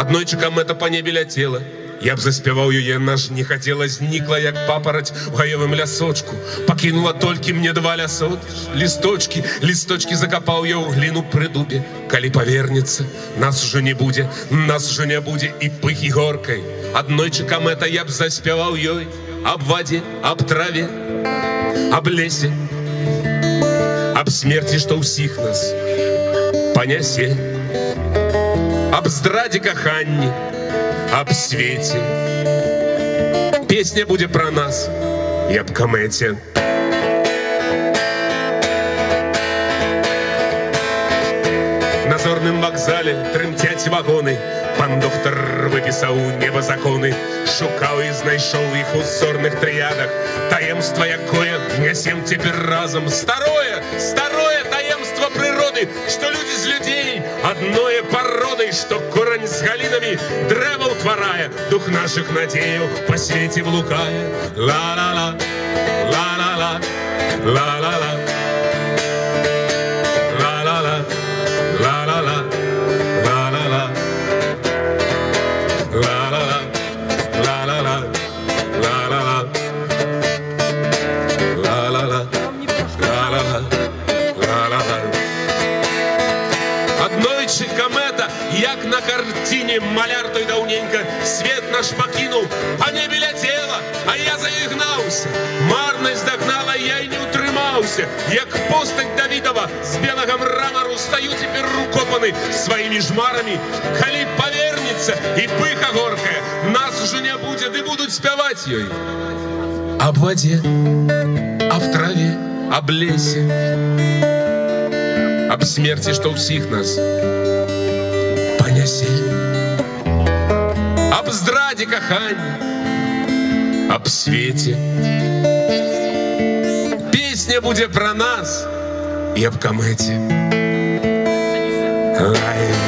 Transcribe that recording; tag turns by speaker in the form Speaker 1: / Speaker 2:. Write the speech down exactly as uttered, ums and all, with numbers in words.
Speaker 1: Аднойчы камета па небе ляцела, я б заспяваў яе, наш не хацела, знікла, як папараць у гаевым лясочку. Пакінула толькі мне два лясот, лісточкі, лісточкі закапаў я ў гліну пры дубе. Калі павернецца, нас ужо не будзе, нас ужо не будзе і пыхі горкай. Аднойчы камета я б заспяваў ёй аб вадзе, аб траве, аб лесе, аб смерці, што ўсіх нас панясе, аб здрадзе каханні, аб свеце. Песня будзе пра нас і аб камэце. На зорным вакзале трымцяць вагоны, пан доктар выпісаў неба законы, шукаў і знайшоў іх у зорных трыядах. Таемства, якое нясем цяпер разам, старое, старое таемства прыроды, што людзі з людзей адное пароды, што корань з галінамі дрэва ўтварае, дух нашых надзеяў па свеце блукае. Ла-ла-ла, ла-ла-ла, ла-ла-ла, ла-ла-ла, ла-ла-ла, ла-ла-ла, ла-ла-ла, ла-ла-ла, ла-ла-ла, ла-ла-ла, ла-ла-ла, ла-ла-ла. Аднойчы камета, як на карціне, маляр той даўненька свет наш пакінуў, па небе ляцела, а я за ёй гнаўся. Марнасць дагнала, я і не ўтрымаўся. Як постаць Давідова з белага мрамару стаю цяпер рукопаны сваімі жмарамі. Калі павернецца і пыха горкая, нас ужо не будзе, ды будуць спяваць ёй аб вадзе, аб траве, аб лесе, аб смерці, што ўсіх нас панясе, аб здрадзе кахання, аб свеце. Песня будзе пра нас і аб камэце. Ай.